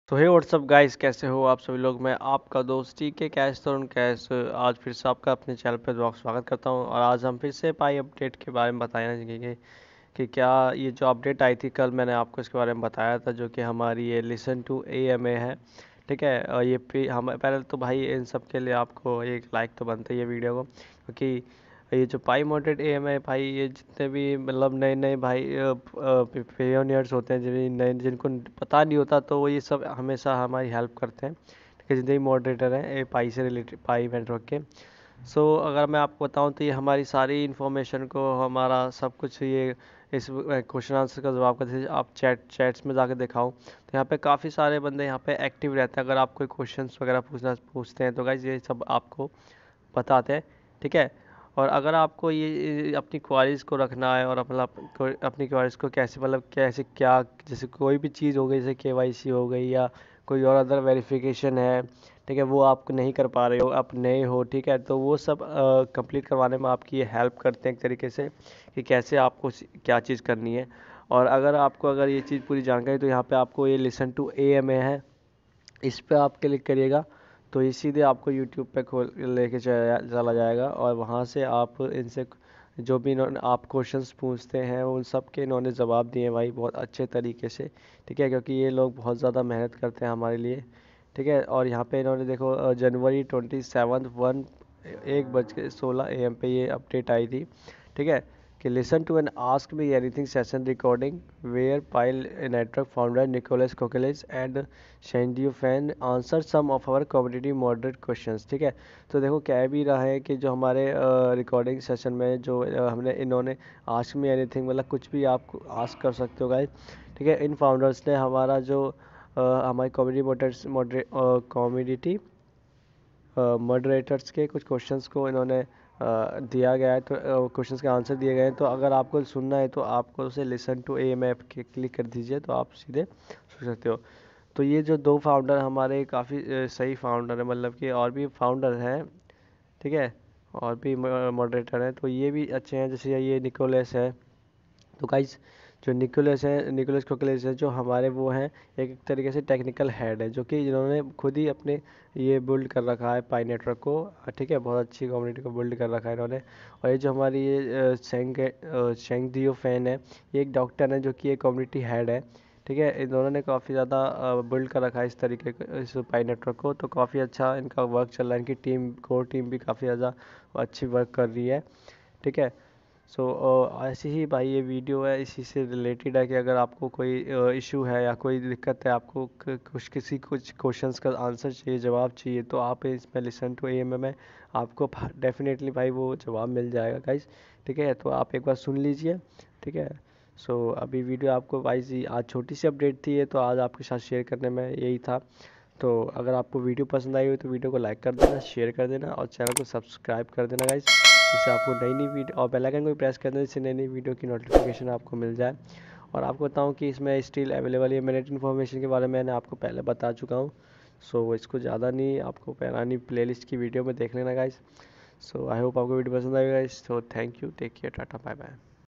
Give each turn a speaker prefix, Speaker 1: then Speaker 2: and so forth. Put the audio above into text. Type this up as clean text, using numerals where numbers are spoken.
Speaker 1: तो हे WhatsApp guys, कैसे हो आप सभी लोग। मैं आपका दोस्त के कैश तरुण कैश आज फिर से आपका अपने चैनल पर स्वागत करता हूं। और आज हम फिर से पाई अपडेट के बारे में बताना चाहेंगे कि क्या ये जो अपडेट आई थी कल, मैंने आपको इसके बारे में बताया था, जो कि हमारी ये लिसन टू AMA है। ठीक है। और ये हम पहले तो भाई इन सब के लिए आपको एक लाइक तो बनता ही है वीडियो को, क्योंकि ये जो पाई मॉडरेट एम है भाई, ये जितने भी मतलब नए नए भाई पेयोनियर्स होते हैं, जिनको पता नहीं होता, तो वो ये सब हमेशा हमारी हेल्प करते हैं। ठीक है, जितने भी मॉडरेटर हैं ये पाई से रिलेटेड, पाई नेटवर्क के। अगर मैं आपको बताऊं तो ये हमारी सारी इन्फॉर्मेशन को, हमारा सब कुछ, ये इस क्वेश्चन आंसर का जवाब करते हैं। आप चैट्स में जाकर दिखाऊं तो यहाँ पे काफ़ी सारे बंदे यहाँ पे एक्टिव रहते हैं। अगर आप कोई क्वेश्चंस वगैरह पूछते हैं तो गाइज ये सब आपको बताते हैं। ठीक है। और अगर आपको ये अपनी क्वारीज को रखना है, और अपनी क्वारीज को कैसे, मतलब कैसे क्या, जैसे कोई भी चीज़ हो गई, जैसे KYC हो गई या कोई और अदर वेरिफिकेशन है, ठीक है, वो आप नहीं कर पा रहे हो, आप नए हो, ठीक है, तो वो सब कंप्लीट करवाने में आपकी ये हेल्प करते हैं एक तरीके से, कि कैसे आपको क्या चीज़ करनी है। और अगर ये चीज़ पूरी जानकारी, तो यहाँ पे आपको ये लिसन टू AMA है, इस पे आप क्लिक करिएगा तो ये सीधे आपको यूट्यूब पे खोल लेके चला जाएगा। और वहाँ से आप इनसे जो भी इन्होंने आप क्वेश्चंस पूछते हैं उन सब के इन्होंने जवाब दिए भाई, बहुत अच्छे तरीके से। ठीक है, क्योंकि ये लोग बहुत ज़्यादा मेहनत करते हैं हमारे लिए। ठीक है। और यहाँ पे इन्होंने देखो जनवरी 27 1:16 AM पे ये अपडेट आई थी। ठीक है, कि listen to an ask me anything session recording where Pi network founder Nicolas Kokkalis and Chengdiao Fan answer some of our community moderate questions. ठीक है, तो देखो कह भी रहा है कि जो हमारे रिकॉर्डिंग सेशन में जो हमने इन्होंने आस्क मी एनीथिंग, मतलब कुछ भी आप आस्क कर सकते हो गाइस। ठीक है, इन फाउंडर्स ने हमारा जो हमारी कम्युनिटी मॉडरेटर्स के कुछ क्वेश्चंस को इन्होंने दिया गया है, तो क्वेश्चंस के आंसर दिए गए हैं। तो अगर आपको सुनना है तो आपको उसे लिसन टू AMA ऐप के क्लिक कर दीजिए, तो आप सीधे सुन सकते हो। तो ये जो दो फाउंडर हमारे काफ़ी सही फाउंडर है, मतलब कि और भी फाउंडर हैं। ठीक है, और भी मॉडरेटर हैं, तो ये भी अच्छे हैं, जैसे ये निकोलस है। तो गाइज जो निकोलस कोकलेस है, जो हमारे वो हैं, एक तरीके से टेक्निकल हेड है, जो कि जिन्होंने खुद ही अपने ये बिल्ड कर रखा है पाई नेटवर्क को। ठीक है, बहुत अच्छी कम्युनिटी को बिल्ड कर रखा है इन्होंने। और ये जो हमारी ये शेंग दियो फैन है, ये एक डॉक्टर है जो कि एक कम्युनिटी हेड है। ठीक है, इन दोनों ने काफ़ी ज़्यादा बिल्ड कर रखा है इस तरीके का, इस पाई नेटवर्क को। तो काफ़ी अच्छा इनका वर्क चल रहा है, इनकी कोर टीम भी काफ़ी ज़्यादा अच्छी वर्क कर रही है। ठीक है। ऐसे ही भाई ये वीडियो है, इसी से रिलेटेड है, कि अगर आपको कोई इशू है या कोई दिक्कत है, आपको कुछ क्वेश्चंस का आंसर चाहिए, जवाब चाहिए, तो आप इसमें लिसन टू AMA में आपको डेफिनेटली भाई वो जवाब मिल जाएगा गाइज। ठीक है, तो आप एक बार सुन लीजिए। ठीक है। अभी वीडियो आपको भाई आज छोटी सी अपडेट थी ये, तो आज आपके साथ शेयर करने में यही था। तो अगर आपको वीडियो पसंद आई हो तो वीडियो को लाइक कर देना, शेयर कर देना, और चैनल को सब्सक्राइब कर देना गाइज, जिससे आपको नई नई वीडियो, और बेल आइकन को भी प्रेस कर देना, जिससे नई नई वीडियो की नोटिफिकेशन आपको मिल जाए। और आपको बताऊं कि इसमें स्टिल अवेलेबल है मिनट इन्फॉर्मेशन के बारे में मैंने आपको पहले बता चुका हूँ। इसको ज़्यादा नहीं, आपको पुरानी प्लेलिस्ट की वीडियो में देख लेना गाइज। आई होप आपको वीडियो पसंद आएगा guys. Thank you, take care, tata, bye bye.